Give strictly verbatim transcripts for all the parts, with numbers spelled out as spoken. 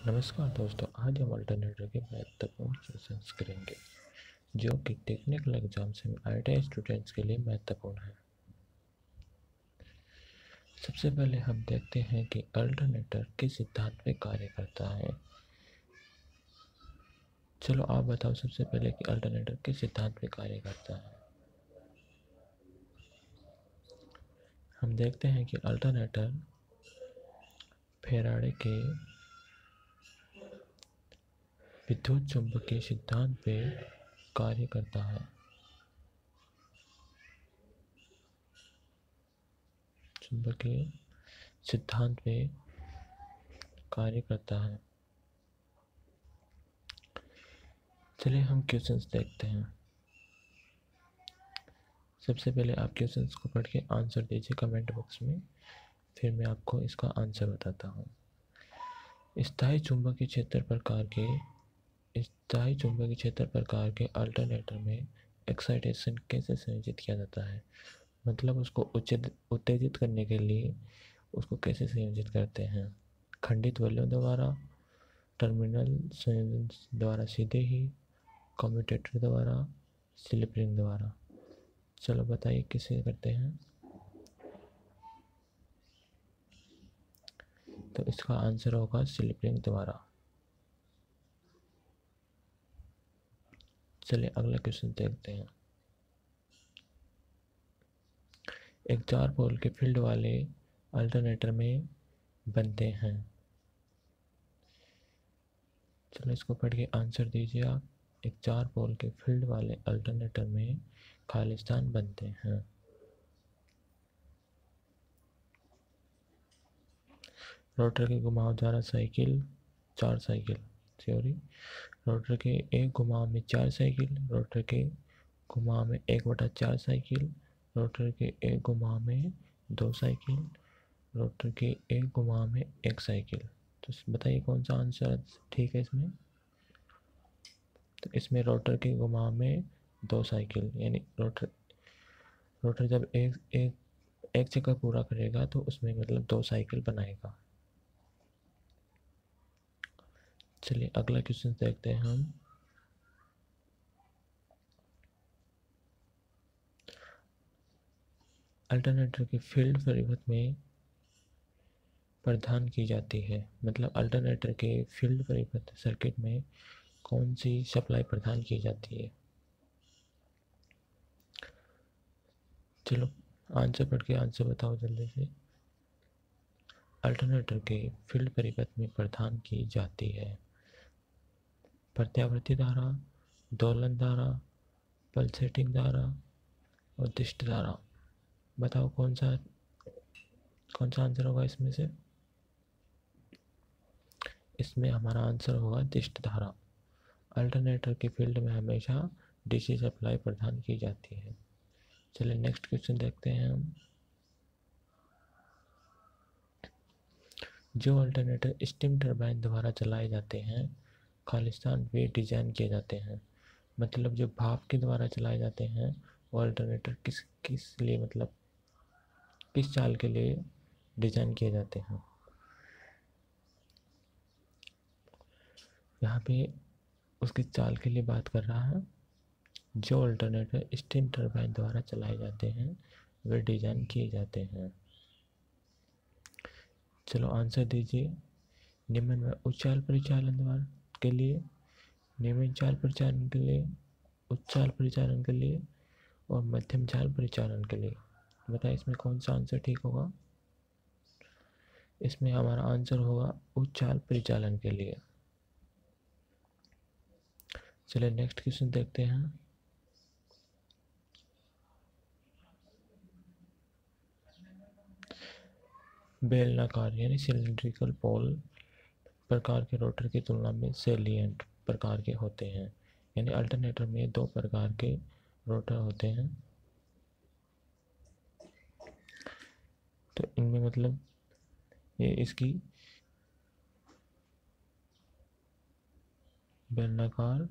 नमस्कार दोस्तों, आज हम अल्टरनेटर के महत्वपूर्ण क्वेश्चंस करेंगे जो कि टेक्निकल एग्जाम्स में आई टी आई स्टूडेंट्स के लिए महत्वपूर्ण है। सबसे पहले हम देखते हैं कि अल्टरनेटर किस सिद्धांत पे कार्य करता है। चलो आप बताओ सबसे पहले कि अल्टरनेटर किस सिद्धांत पे कार्य करता है। हम देखते हैं कि अल्टरनेटर फैराडे के विद्युत चुंबकीय सिद्धांत पे कार्य करता है। चुंबकीय सिद्धांत पे कार्य करता है। चलिए हम क्वेश्चंस देखते हैं। सबसे पहले आप क्वेश्चंस को पढ़ के आंसर दीजिए कमेंट बॉक्स में, फिर मैं आपको इसका आंसर बताता हूँ। स्थायी चुंबकीय क्षेत्र प्रकार के स्थायी चुंबकीय क्षेत्र प्रकार के अल्टरनेटर में एक्साइटेशन कैसे संयोजित किया जाता है, मतलब उसको उत्तेजित करने के लिए उसको कैसे संयोजित करते हैं। खंडित वैल्यू द्वारा, टर्मिनल संयोजन द्वारा सीधे ही, कम्यूटेटर द्वारा, स्लिप रिंग द्वारा। चलो बताइए किसे करते हैं। तो इसका आंसर होगा स्लिप रिंग द्वारा। चलिए अगला क्वेश्चन देखते हैं। एक चार पोल के फील्ड वाले अल्टरनेटर में बनते हैं। चलो इसको पढ़ के आंसर दीजिए आप। एक चार पोल के फील्ड वाले अल्टरनेटर में खालिस्तान बनते हैं। रोटर के घुमाव द्वारा साइकिल चार साइकिल थ्योरी। रोटर के एक घुमाव में चार साइकिल, रोटर के घुमाव में एक बटा चार साइकिल, रोटर के एक घुमाव में दो साइकिल, रोटर के एक घुमाव में एक साइकिल। तो बताइए कौन सा आंसर ठीक है इसमें। तो इसमें रोटर के घुमाव में दो साइकिल, यानी रोटर रोटर जब एक एक एक चक्कर पूरा करेगा तो उसमें मतलब दो साइकिल बनाएगा। चलिए अगला क्वेश्चन देखते हैं हम। अल्टरनेटर की फील्ड परिवर्तन में प्रदान की जाती है, मतलब अल्टरनेटर के फील्ड परिवर्तन सर्किट में कौन सी सप्लाई प्रदान की जाती है। चलो आंसर पढ़ के आंसर बताओ जल्दी से। अल्टरनेटर के फील्ड परिवर्तन में प्रदान की जाती है प्रत्यावर्ती धारा, दोलन धारा, पल्सेटिंग धारा और दिष्ट धारा। बताओ कौन सा कौन सा आंसर होगा इसमें से। इसमें हमारा आंसर होगा दिष्ट धारा। अल्टरनेटर के फील्ड में हमेशा डीसी सप्लाई प्रदान की जाती है। चलिए नेक्स्ट क्वेश्चन देखते हैं हम। जो अल्टरनेटर स्टीम टरबाइन द्वारा चलाए जाते हैं खालिस्तान वे डिजाइन किए जाते हैं, मतलब जो भाप के द्वारा चलाए जाते हैं वो अल्टरनेटर किस किस लिए मतलब किस चाल के लिए डिजाइन किए जाते हैं। यहाँ पे उसकी चाल के लिए बात कर रहा है। जो अल्टरनेटर स्टीम टरबाइन द्वारा चलाए जाते हैं वे डिजाइन किए जाते हैं। चलो आंसर दीजिए। निम्न में उच्च चाल परिचालन द्वारा के लिए, निम्न चाल परिचालन के लिए, उच्च चाल परिचालन के लिए और मध्यम चाल परिचालन के लिए। बताइए इसमें कौन सा आंसर ठीक होगा। इसमें हमारा आंसर होगा उच्च चाल परिचालन के लिए। चलिए नेक्स्ट क्वेश्चन देखते हैं। बेलनाकार यानी सिलिंड्रिकल पोल प्रकार के रोटर की तुलना में सैलिएंट प्रकार के होते हैं, यानी अल्टरनेटर में दो प्रकार के रोटर होते हैं। तो इनमें मतलब ये इसकी बेलनाकार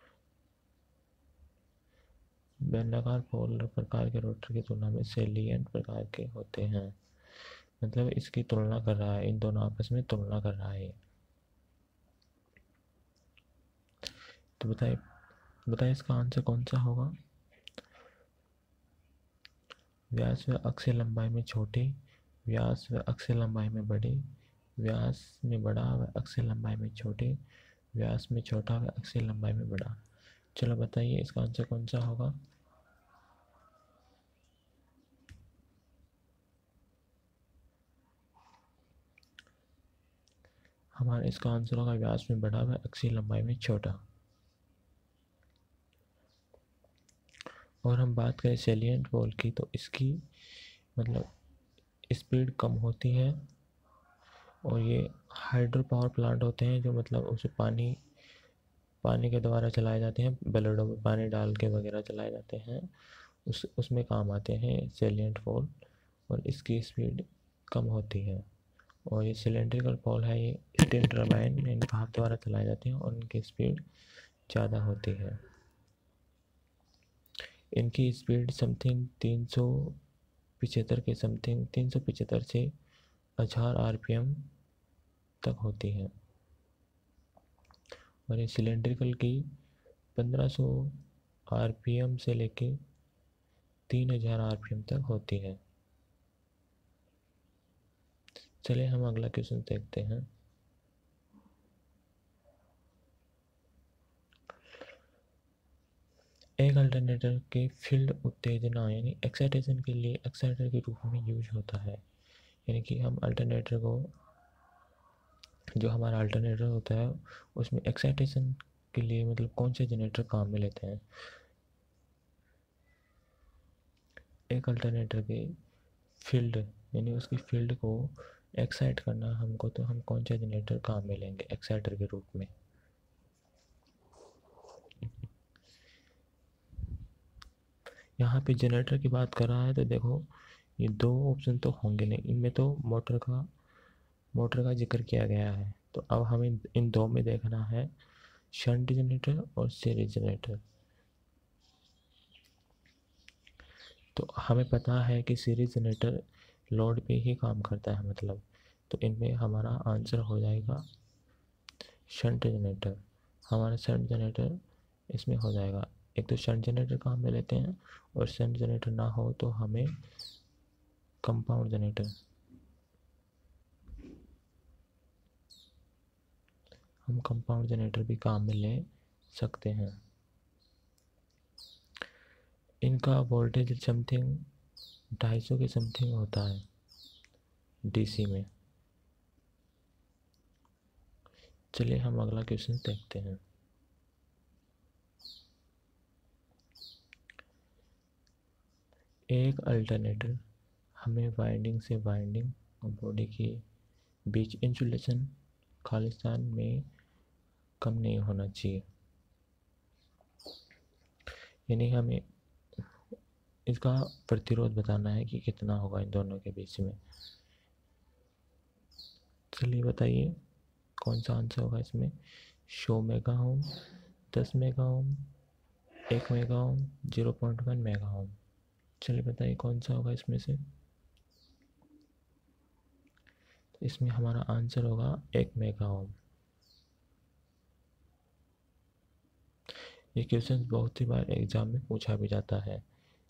बेलनाकार पोल प्रकार के रोटर की तुलना में सैलिएंट प्रकार के होते हैं, मतलब इसकी तुलना कर रहा है, इन दोनों आपस में तुलना कर रहा है। तो बताइए बताइए इसका आंसर कौन सा होगा। व्यास व अक्ष लंबाई में छोटी, व्यास व अक्ष लंबाई में बड़ी, व्यास में बड़ा व अक्ष लंबाई में छोटी, व्यास में छोटा व अक्ष लंबाई में बड़ा। चलो बताइए इसका आंसर कौन सा होगा। हमारा इसका आंसर होगा व्यास में बड़ा व अक्षीय लंबाई में छोटा। और हम बात करें सैलिएंट बॉल की, तो इसकी मतलब स्पीड कम होती है और ये हाइड्रो पावर प्लांट होते हैं जो मतलब उसे पानी पानी के द्वारा चलाए जाते हैं, बेलडों में पानी डाल के वगैरह चलाए जाते हैं, उस उसमें काम आते हैं सैलिएंट बॉल। और इसकी स्पीड कम होती है। और ये सिलेंड्रिकल बॉल है, ये स्टीम टरबाइन यानी भाप द्वारा चलाए जाते हैं और उनकी स्पीड ज़्यादा होती है। इनकी स्पीड समथिंग तीन सौ पिचहत्तर के समथिंग तीन सौ पिचहत्तर से हजार आर पी एम तक होती है। और ये सिलेंड्रिकल की पंद्रह सौ आर पी एम से लेके तीन हजार आर पी एम तक होती है। चलिए हम अगला क्वेश्चन देखते हैं। एक अल्टरनेटर के फील्ड उत्तेजना यानी एक्साइटेशन के लिए एक्साइटर के रूप में यूज होता है। यानी कि हम अल्टरनेटर को, जो हमारा अल्टरनेटर होता है उसमें एक्साइटेशन के लिए मतलब कौन से जनरेटर काम में लेते हैं। एक अल्टरनेटर के फील्ड यानी उसकी फील्ड को एक्साइट करना हमको, तो हम कौन सा जनरेटर काम में लेंगे एक्साइटर के रूप में। यहाँ पे जनरेटर की बात कर रहा है तो देखो ये दो ऑप्शन तो होंगे नहीं, इनमें तो मोटर का मोटर का जिक्र किया गया है। तो अब हमें इन दो में देखना है, शंट जनरेटर और सीरीज जनरेटर। तो हमें पता है कि सीरीज जनरेटर लोड पे ही काम करता है मतलब, तो इनमें हमारा आंसर हो जाएगा शंट जनरेटर। हमारा शंट जनरेटर इसमें हो जाएगा। एक तो शंट जनरेटर काम में लेते हैं और शंट जनरेटर ना हो तो हमें कंपाउंड जनरेटर हम कंपाउंड जनरेटर भी काम में ले सकते हैं। इनका वोल्टेज समथिंग ढाई सौ के समथिंग होता है डीसी में। चलिए हम अगला क्वेश्चन देखते हैं। एक अल्टरनेटर हमें वाइंडिंग से वाइंडिंग और बॉडी के बीच इंसुलेशन खालिस्तान में कम नहीं होना चाहिए। यानी हमें इसका प्रतिरोध बताना है कि कितना होगा इन दोनों के बीच में। चलिए बताइए कौन सा आंसर होगा इसमें। सौ मेगा ओम, दस मेगा ओम, एक mega ohm, zero point one mega ohm. चलिए बताइए कौन सा होगा इसमें से। तो इसमें हमारा आंसर होगा एक मेगा ओम। ये क्वेश्चन बहुत ही बार एग्जाम में पूछा भी जाता है,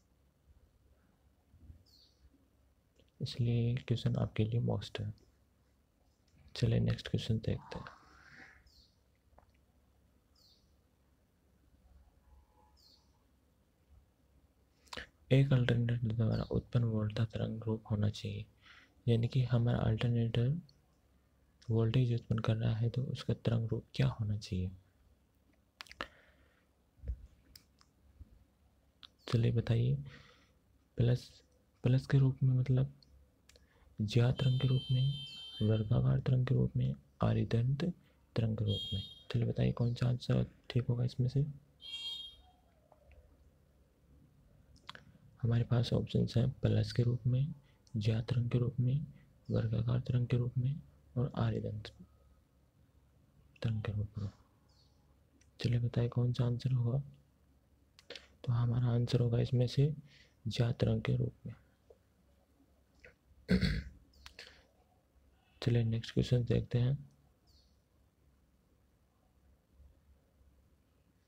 इसलिए क्वेश्चन आपके लिए मस्ट है। चलिए नेक्स्ट क्वेश्चन देखते हैं। एक अल्टरनेटर द्वारा उत्पन्न वोल्टा तरंग रूप होना चाहिए। यानी कि हमारा अल्टरनेटर वोल्टेज उत्पन्न कर रहा है तो उसका तरंग रूप क्या होना चाहिए। चलिए बताइए। प्लस प्लस के रूप में मतलब ज्या तरंग के रूप में, वर्गाकार तरंग के रूप में, आरिदंत तरंग के रूप में। चलिए बताइए कौन सा आंसर ठीक होगा इसमें से। हमारे पास ऑप्शंस हैं प्लस के रूप में, ज्या तरंग के रूप में, वर्गाकार तरंग के रूप में और आरिदंत तरंग के रूप में। चलिए बताइए कौन सा आंसर होगा। तो हमारा आंसर होगा इसमें से ज्या तरंग के रूप में। चलिए नेक्स्ट क्वेश्चन देखते हैं।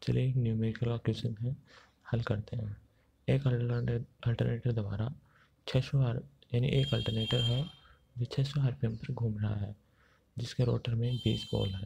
चलिए एक न्यूमेरिकल का क्वेश्चन है, हल करते हैं। एक अल्टरनेटर द्वारा छः सौ आर यानी एक अल्टरनेटर है जो छः सौ आर पी एम पर घूम रहा है, जिसके रोटर में बीस पोल है।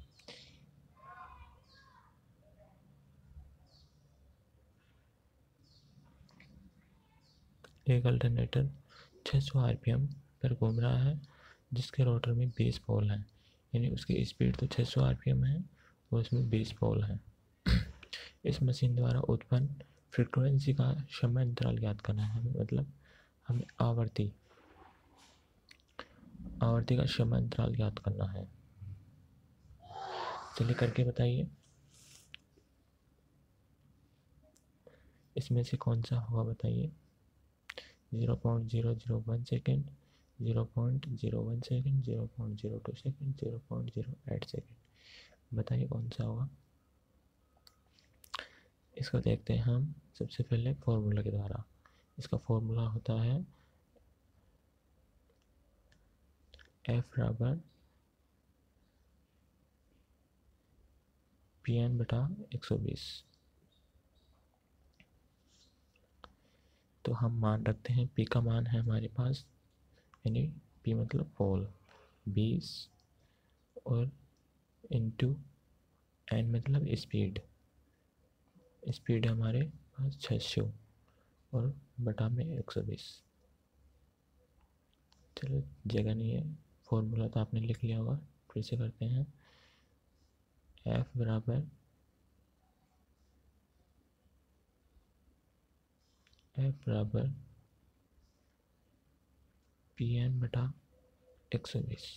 एक अल्टरनेटर छः सौ आर पी एम पर घूम रहा है जिसके रोटर में बीस पोल हैं, यानी उसकी स्पीड तो छः सौ आर पी एम है और उसमें बीस पोल हैं। इस मशीन द्वारा उत्पन्न फ्रीक्वेंसी का समय अंतराल ज्ञात करना है, मतलब हमें आवर्ती आवर्ती का समय अंतराल ज्ञात करना है। चलिए करके बताइए, इसमें से कौन सा होगा बताइए। Zero point zero zero one second, zero point zero one second, zero point zero two second, zero point zero eight second, बताइए कौन सा होगा। इसको देखते हैं हम सबसे पहले फॉर्मूला के द्वारा। इसका फॉर्मूला होता है एफ बराबर पी एन बटा एक सौ बीस। तो हम मान रखते हैं पी का मान है हमारे पास, यानी पी मतलब पोल बीस और इनटू एन मतलब स्पीड, स्पीड है हमारे पास छः सौ और बटा में एक सौ बीस। चलो जगह नहीं है, फॉर्मूला तो आपने लिख लिया होगा, फिर से करते हैं। एफ बराबर एफ बराबर पी एन बटा एक सौ बीस।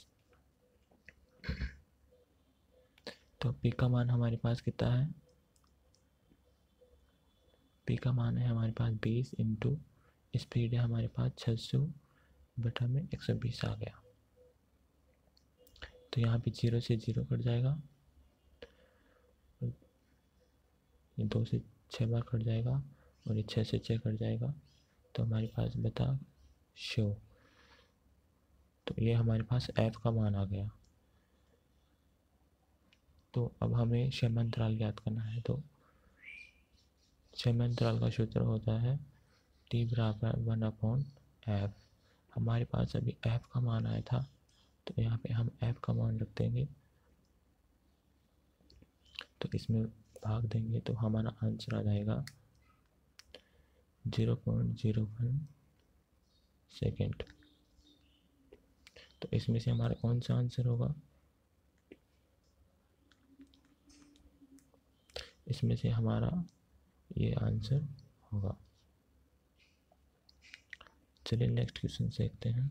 तो पी का मान हमारे पास कितना है, पी का मान है हमारे पास बीस इंटू स्पीड है हमारे पास छः सौ बटा में एक सौ बीस आ गया। तो यहाँ पे जीरो से जीरो कट जाएगा, ये दो से छः बार कट जाएगा और ये छः से छः कट जाएगा, तो हमारे पास बता शो। तो ये हमारे पास एफ का मान आ गया। तो अब हमें समय अंतराल ज्ञात करना है। तो समय अंतराल का सूत्र होता है टी बराबर वन अपॉन एफ। हमारे पास अभी एफ का मान आया था, तो यहाँ पे हम एफ का मान रख देंगे, तो इसमें भाग देंगे तो हमारा आंसर आ जाएगा zero point zero one second. तो इसमें से हमारा कौन सा आंसर होगा, इसमें से हमारा ये आंसर होगा। चलिए नेक्स्ट क्वेश्चन देखते हैं।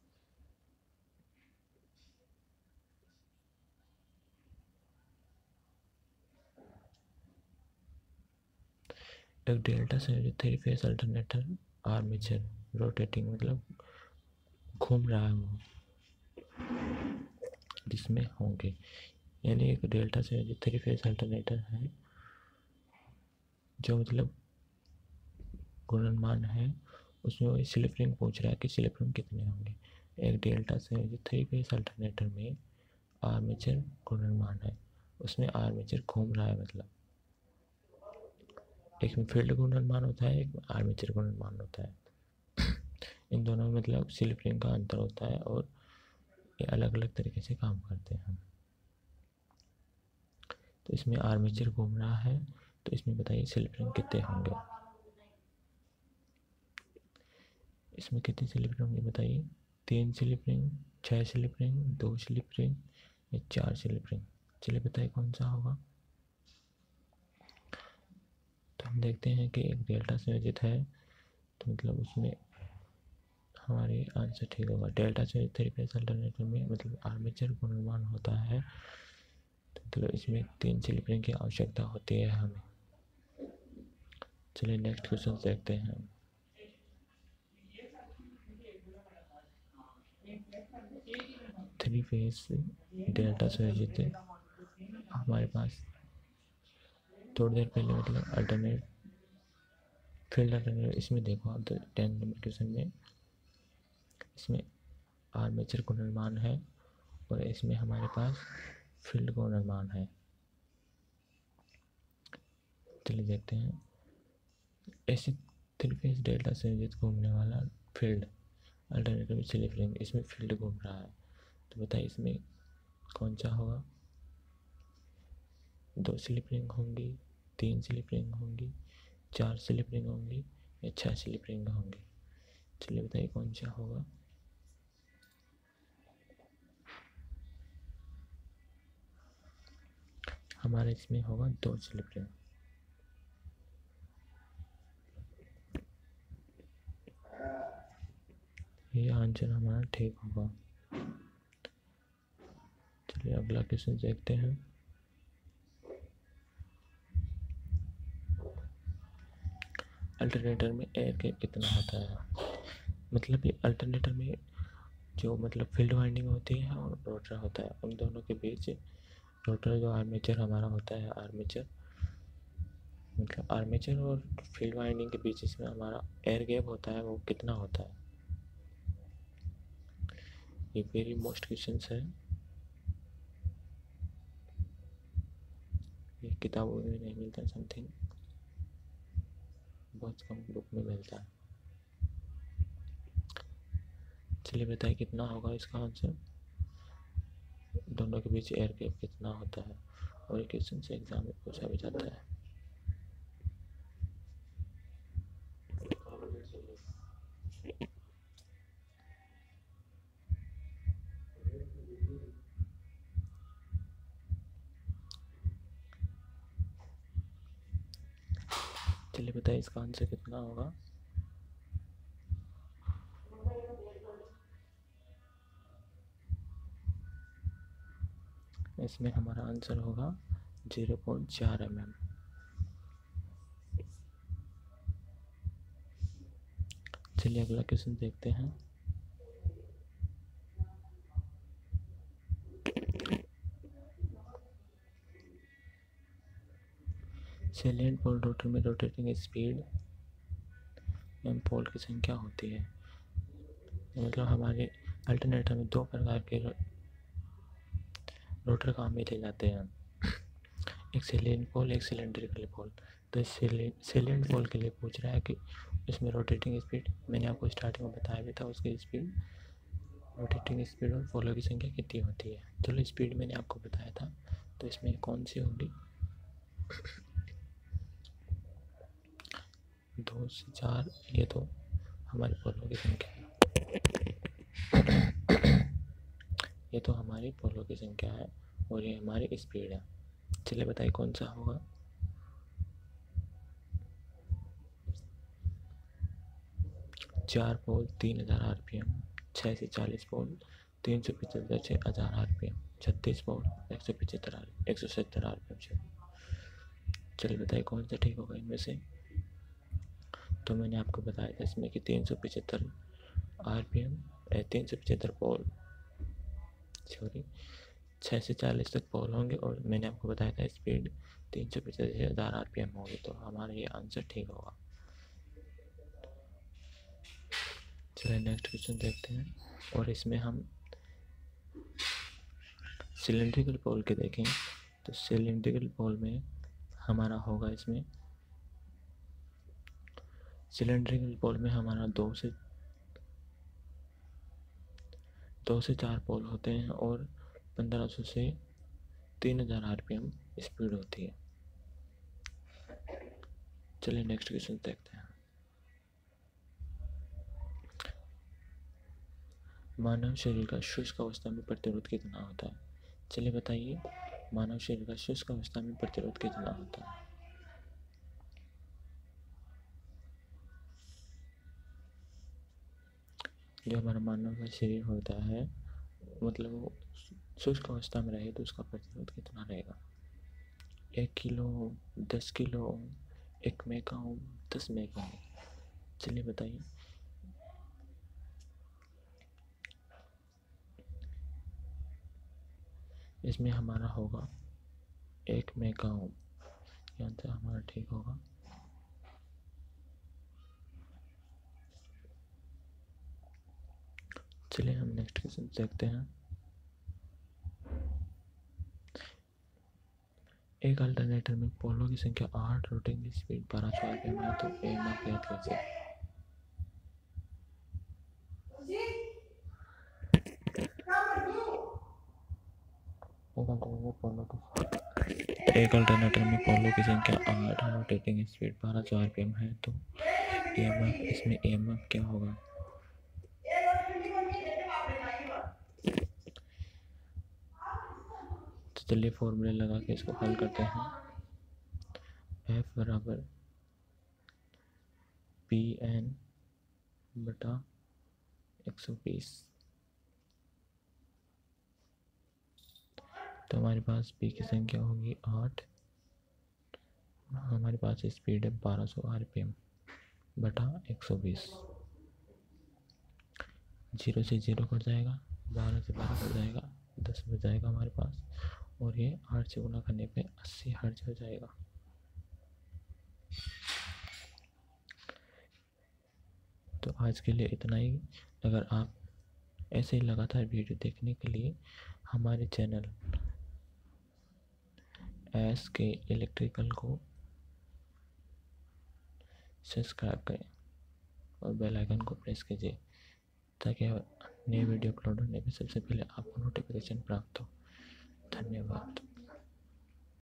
एक डेल्टा संयोजित three phase alternator armature rotating मतलब घूम रहा है वो, जिसमें होंगे, यानी एक डेल्टा संयोजित थ्री फेस अल्टरनेटर है जो मतलब गुणनमान है, उसमें वो स्लिप रिंग पूछ रहा है कि स्लिप रिंग कितने होंगे। एक डेल्टा संयोजित थ्री फेस अल्टरनेटर में आर्मेचर गुणनमान है, उसमें आर्मेचर घूम रहा है, मतलब एक में फील्ड गुणनमान होता है, एक में आर्मेचर गुणनमान होता है। इन दोनों में मतलब स्लिप रिंग का अंतर होता है और ये अलग अलग तरीके से काम करते हैं। तो इसमें आर्मेचर घूम रहा है, तो इसमें बताइए स्लिप रिंग कितने होंगे। इसमें कितनी स्लिप रिंग होंगी बताइए, तीन स्लिप रिंग, छः स्लिप रिंग, दो स्लिप रिंग या चार स्लिप रिंग। चलिए बताइए कौन सा होगा। तो हम देखते हैं कि एक डेल्टा संयोजित है, तो मतलब उसमें हमारे आंसर ठीक होगा। डेल्टा संयोजित थ्री फेस अल्टरनेटर में मतलब आर्मेचर गुणनमान होता है, तो मतलब इसमें तीन स्लिप रिंग की आवश्यकता होती है हमें। चलिए नेक्स्ट क्वेश्चन देखते हैं। थ्री फेस डेल्टा संयोजित हमारे पास थोड़ी देर पहले मतलब अल्टरनेट फील्ड अल्टरनेट, इसमें देखो आप टेन नंबर क्वेश्चन में इसमें आर्मेचर गुणनमान है और इसमें हमारे पास फील्ड गुणनमान है। चलिए देखते हैं। ऐसी थ्री फेज डेल्टा संयोजित घूमने वाला फील्ड अल्टरनेटिव स्लिप रिंग, इसमें फील्ड घूम रहा है, तो बताइए इसमें कौन सा होगा? दो स्लिप रिंग होंगी, तीन स्लिप रिंग होंगी, चार स्लिप रिंग होंगी या छह स्लिप रिंग होंगी? चलिए बताइए कौन सा होगा? हमारे इसमें होगा दो स्लिप रिंग। ये आंसर हमारा ठीक होगा। चलिए अगला क्वेश्चन देखते हैं। अल्टरनेटर में एयर गैप कितना होता है? मतलब ये अल्टरनेटर में जो मतलब फील्ड वाइंडिंग होती है और रोटर होता है, उन दोनों के बीच रोटर जो आर्मेचर हमारा होता है, आर्मेचर मतलब आर्मेचर और फील्ड वाइंडिंग के बीच इसमें हमारा एयर गैप होता है, वो कितना होता है? ये वेरी मोस्ट क्वेश्चन है, ये किताबों में नहीं मिलता, समथिंग बहुत कम बुक में मिलता है। चलिए बताइए कितना होगा इसका आंसर? दोनों के बीच एयर गैप कितना होता है? और ये क्वेश्चन से एग्जाम में पूछा भी जाता है। चलिए बताइए इसका आंसर कितना होगा? इसमें हमारा आंसर होगा जीरो पॉइंट चार एम एम। चलिए अगला क्वेश्चन देखते हैं। सैलिएंट पोल रोटर में रोटेटिंग स्पीड एम पोल की संख्या होती है। मतलब हमारे अल्टरनेटर में दो प्रकार के रोटर काम में ले जाते हैं, एक सैलिएंट पोल, एक सिलेंड्रिकल पोल। तो सैलिएंट पोल के लिए पूछ रहा है कि इसमें रोटेटिंग स्पीड, मैंने आपको स्टार्टिंग में बताया भी था, उसकी स्पीड, रोटेटिंग स्पीड और पोलों की संख्या कितनी होती है। चलो स्पीड मैंने आपको बताया था, तो इसमें कौन सी होगी? दो से चार, ये तो हमारी पोलों की संख्या है, ये तो हमारी पोलों की संख्या है और ये हमारी स्पीड है। चलिए बताइए कौन सा होगा? चार पोल तीन हज़ार आर पी एम, छः से चालीस पोल तीन सौ पचहत्तर छः हज़ार आर पी एम, छत्तीस पोल एक सौ पचहत्तर आर एक सौ सत्तर आर पी एम से। चलिए बताइए कौन सा ठीक होगा इनमें से? तो मैंने आपको बताया था इसमें कि तीन सौ पचहत्तर आर पी एम, तीन सौ पचहत्तर पोल, सॉरी छः से चालीस तक पोल होंगे, और मैंने आपको बताया था स्पीड तीन सौ पचहत्तर हज़ार आर पी एम होगी, तो हमारा ये आंसर ठीक होगा। चलिए नेक्स्ट क्वेश्चन देखते हैं, और इसमें हम सिलेंड्रिकल पोल के देखें। तो सिलेंड्रिकल पोल में हमारा होगा, इसमें सिलेंड्रिकल पोल में हमारा दो से दो से चार पोल होते हैं और पंद्रह सौ से तीन हज़ार आर पी एम स्पीड होती है। चलिए नेक्स्ट क्वेश्चन देखते हैं। मानव शरीर का शुष्क अवस्था में प्रतिरोध कितना होता है? चलिए बताइए, मानव शरीर का शुष्क अवस्था में प्रतिरोध कितना होता है? जो हमारा मानव का शरीर होता है, मतलब वो शुष्क अवस्था में रहे तो उसका प्रतिरोध कितना रहेगा? एक किलो, दस किलो, एक मेगा ओम, दस मेगा ओम। चलिए बताइए। इसमें हमारा होगा एक मेगा ओम, यहाँ से हमारा ठीक होगा। चलिए हम नेक्स्ट क्वेश्चन देखते हैं। एक अल्टरनेटर में पोलों की संख्या आठ, रोटेटिंग की स्पीड बारह सौ आरपीएम है तो ईएमएफ ज्ञात कैसे? एक अल्टरनेटर में पोलों की संख्या आठ, रोटेटिंग स्पीड बारह सौ आरपीएम है तो ईएमएफ इसमें ईएमएफ क्या होगा? तो चलिए फॉर्मूले लगा के इसको हल करते हैं। एफ बराबर पी एन बटा एक सौ बीस। तो हमारे पास पी की संख्या होगी आठ, हमारे पास स्पीड है बारह सौ आरपीएम बटा एक सौ बीस। जीरो से जीरो कट जाएगा, बारह से बारह कट जाएगा, दस बच जाएगा हमारे पास, और ये आठ से गुना करने पे अस्सी हर्ट्ज हो जाएगा। तो आज के लिए इतना ही। अगर आप ऐसे ही लगातार वीडियो देखने के लिए हमारे चैनल एस के इलेक्ट्रिकल को सब्सक्राइब करें और बेल आइकन को प्रेस कीजिए ताकि नए वीडियो अपलोड होने पर सबसे पहले आपको नोटिफिकेशन प्राप्त हो। धन्यवाद।